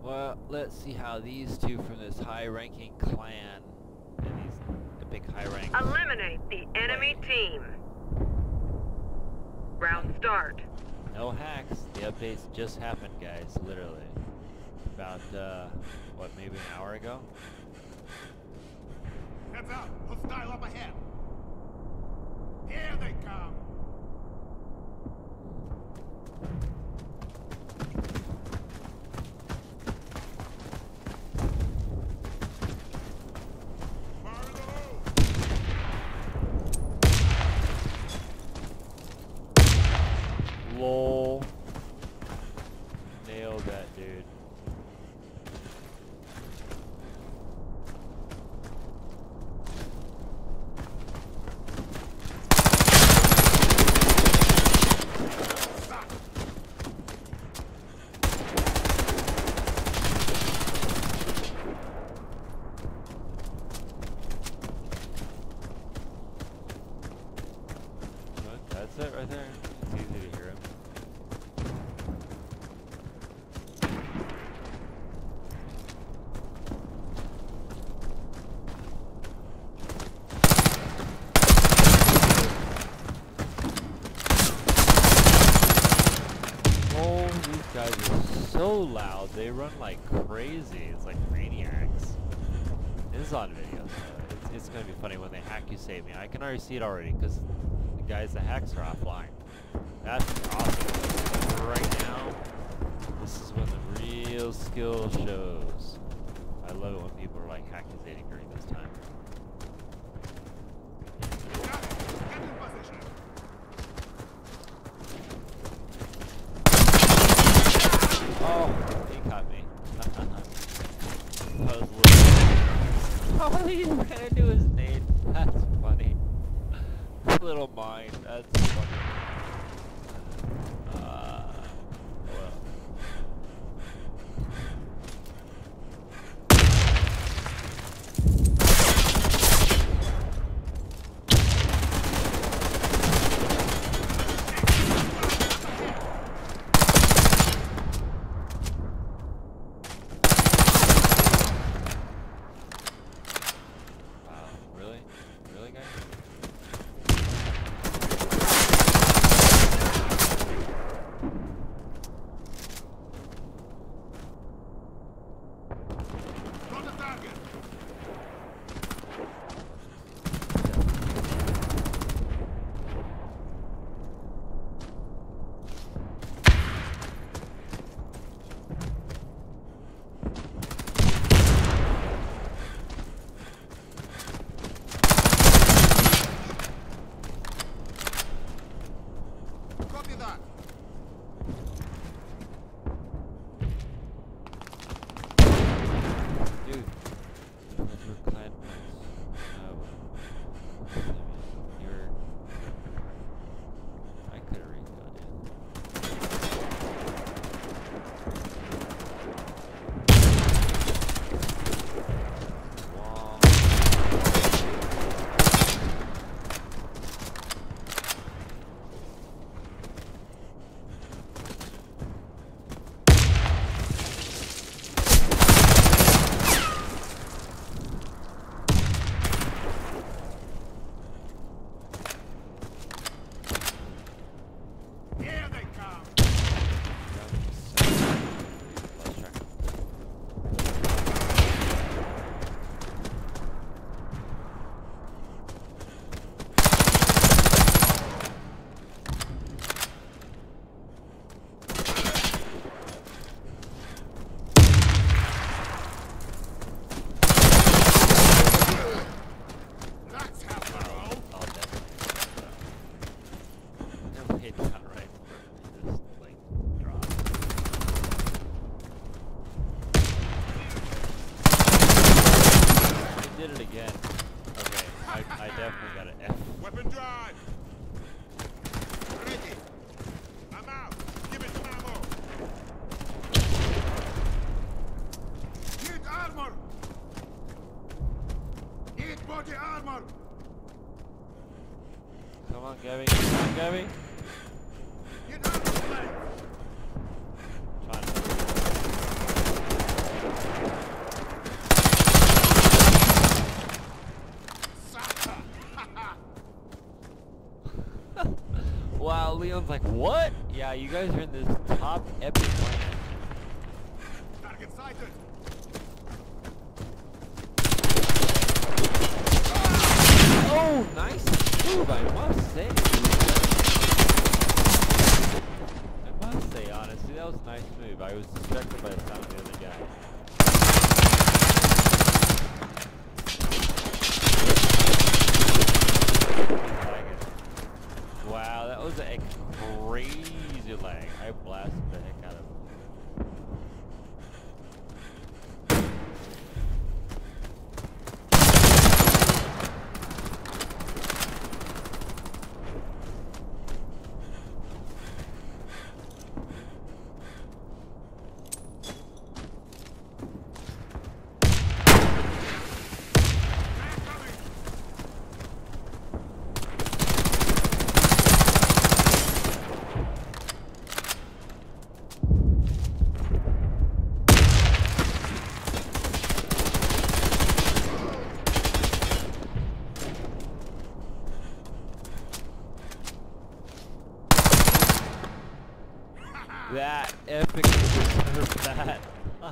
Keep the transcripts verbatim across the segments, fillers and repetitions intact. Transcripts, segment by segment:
Well, let's see how these two from this high-ranking clan and these epic high ranks. Eliminate the enemy team. Round start. No hacks. The updates just happened, guys. Literally, about uh, what, maybe an hour ago. Heads up! Hostile up ahead! Here they come! Lol. Nailed that, dude. That's it right there. It's easy to hear him. Oh, these guys are so loud. They run like crazy. It's like maniacs. This is on video, so it's, it's gonna be funny when they hack you save me. I can already see it already because the guys, the hacks are offline. That's awesome. Right now, this is when the real skill shows. I love it when people are like hackusating during this time. Oh, he caught me. That was little. Oh, he ran into his nade. That's funny. Little mine. That's funny. Uh, well. Did it again. Okay, I, I definitely got an F. Weapon drive! Ready! I'm out! Give it some ammo! Need armor! Need body armor! Come on, Gabby. Come on, Gabby. Need armor, Trying to. Yeah, you guys are in this top epic land. Target sighted. Oh, nice move, I must say. I must say, honestly, that was a nice move. I was distracted by the sound of the other guy. Wow, that was a crazy lag. I blasted the heck out of him. That epic deserved that.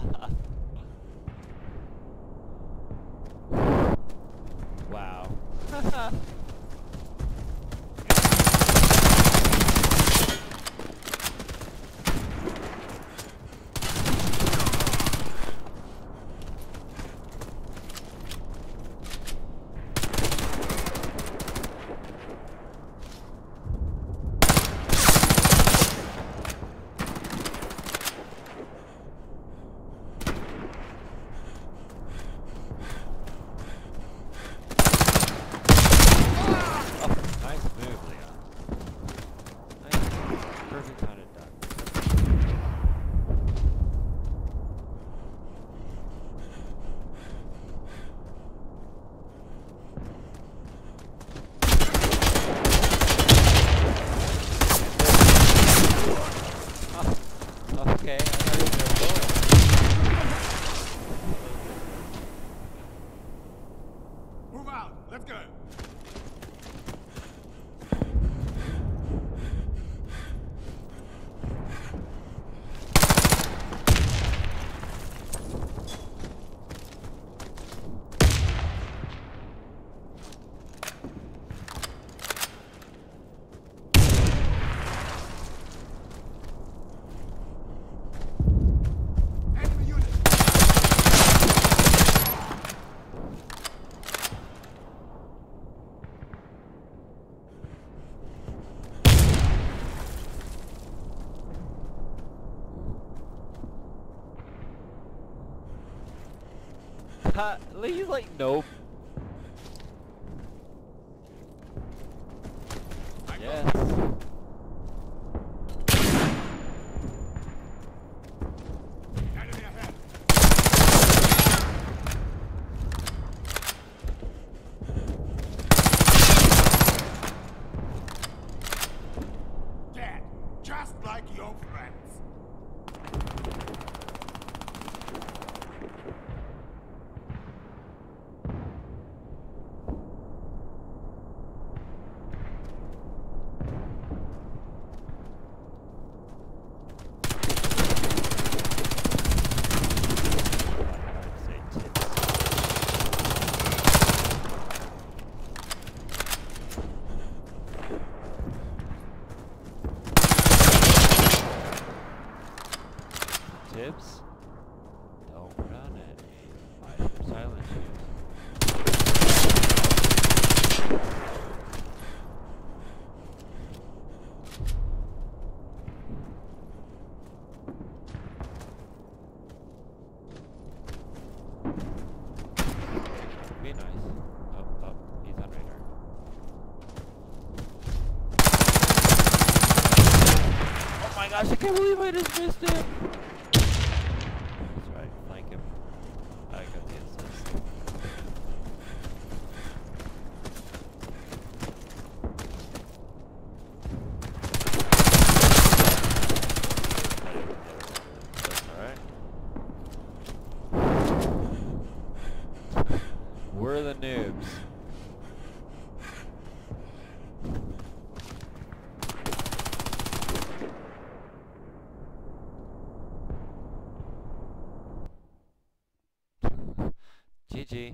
Wow. He's like, nope. Yes. Enemy ahead. Dead, just like your friends. Tips? Don't run it. Buy some silent shoes. Be nice. Oh, oh, he's on radar. Oh my gosh, I can't believe I just missed him! That's right, flank him. I got the assist. That's alright. We're the noobs. G G.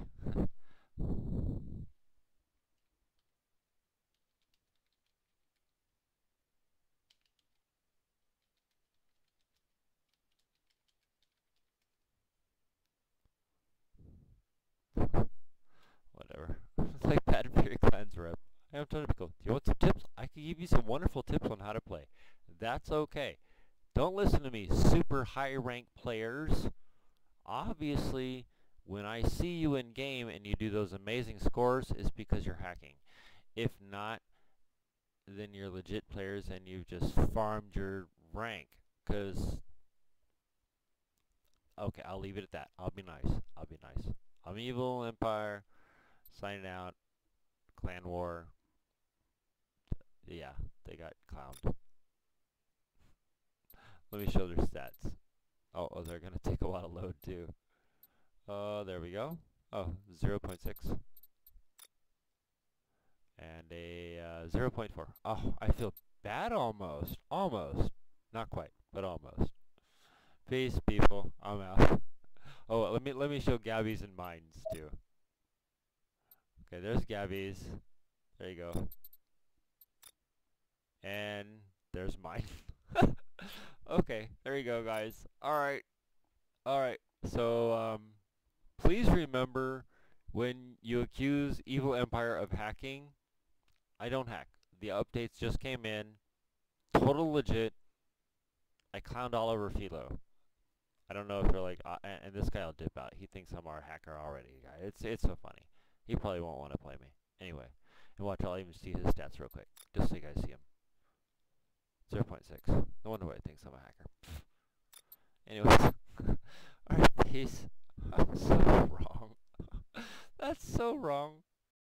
Whatever. It's like bad Fury Clan's rep. Hey, I'm trying to be cool. Do you want some tips? I can give you some wonderful tips on how to play. That's okay. Don't listen to me, super high ranked players. Obviously, when I see you in game and you do those amazing scores, it's because you're hacking. If not, then you're legit players and you've just farmed your rank. Cause, okay, I'll leave it at that. I'll be nice. I'll be nice. I'm Evil Empire, signing out, Clan War. Yeah, they got clowned. Let me show their stats. Oh, oh, they're gonna take a while to load too. Uh, there we go. Oh, zero point six. And a uh, zero point four. Oh, I feel bad almost. Almost. Not quite, but almost. Peace, people. I'm out. Oh, let me let me show Gabby's and mines too. Okay, there's Gabby's. There you go. And there's mine. Okay, there you go, guys. All right, all right. So, um, please remember when you accuse Evil Empire of hacking, I don't hack. The updates just came in, total legit. I clowned all over FILO. I don't know if they're like, uh, and, and this guy will dip out. He thinks I'm our hacker already, guy. It's it's so funny. He probably won't want to play me anyway. And watch, I'll even see his stats real quick, just so you guys see him. zero point six. No wonder why he thinks I'm a hacker. Anyways, alright, peace. I'm so wrong. That's so wrong.